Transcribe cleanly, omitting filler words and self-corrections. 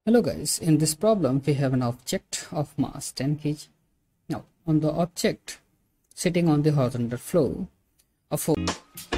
Hello guys, in this problem we have an object of mass 10 kg. Now on the object sitting on the horizontal floor, a force